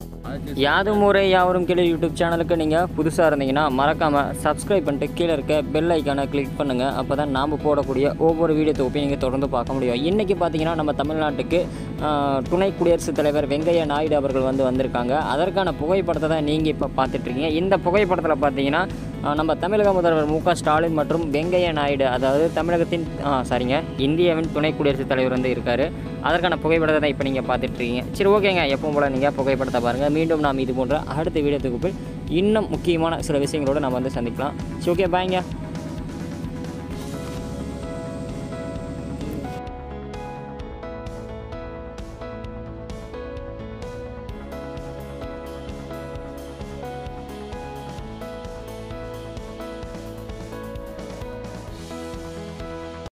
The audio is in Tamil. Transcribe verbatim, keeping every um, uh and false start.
யாதும் ஊரே யாவரும் கீழே யூடியூப் சேனலுக்கு நீங்கள் புதுசாக இருந்தீங்கன்னா மறக்காமல் சப்ஸ்கிரைப் பண்ணிட்டு கீழே இருக்க பெல் ஐக்கானை கிளிக் பண்ணுங்கள். அப்போ தான் நாம் போடக்கூடிய ஒவ்வொரு வீடியோ தொகுப்பையும் நீங்கள் தொடர்ந்து பார்க்க முடியும். இன்றைக்கி பார்த்தீங்கன்னா நம்ம தமிழ்நாட்டுக்கு துணை குடியரசுத் தலைவர் வெங்கையா நாயுடு அவர்கள் வந்து வந்திருக்காங்க. அதற்கான புகைப்படத்தை தான் நீங்கள் இப்போ பார்த்துட்ருக்கீங்க. இந்த புகைப்படத்தில் பார்த்தீங்கன்னா நம்ம தமிழக முதல்வர் மு க ஸ்டாலின் மற்றும் வெங்கையா நாயுடு, அதாவது தமிழகத்தின் சாரிங்க இந்தியாவின் துணை குடியரசுத் தலைவர் வந்து இருக்கார். அதற்கான புகைப்படத்தை தான் இப்போ நீங்கள் பார்த்துட்ருக்கீங்க. சரி, ஓகேங்க. எப்பவும் போல் நீங்கள் புகைப்படத்தை பாருங்கள். மீண்டும் நாம் இது போன்ற அடுத்த வீடியோ தொகுப்பில் இன்னும் முக்கியமான சில விஷயங்களோடு நம்ம வந்து சந்திக்கலாம். சரி, ஓகே, பாய்ங்க.